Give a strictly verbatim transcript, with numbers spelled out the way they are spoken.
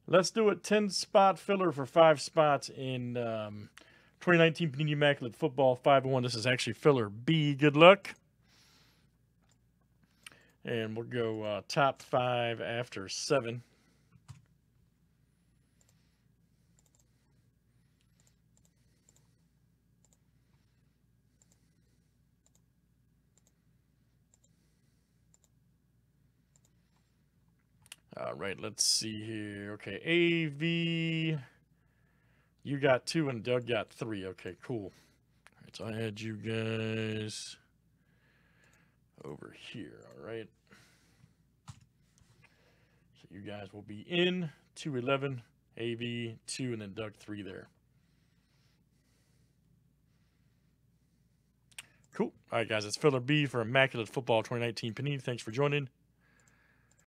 Let's do it. ten spot filler for five spots in um, twenty nineteen Panini Immaculate Football five oh one. This is actually filler B. Good luck. And we'll go uh, top five after seven. All right, let's see here. Okay, A V, you got two and Doug got three. Okay, cool. All right, so I had you guys over here. All right. So you guys will be in two eleven, A V two, and then Doug three there. Cool. All right, guys, it's filler B for Immaculate Football twenty nineteen Panini. Thanks for joining.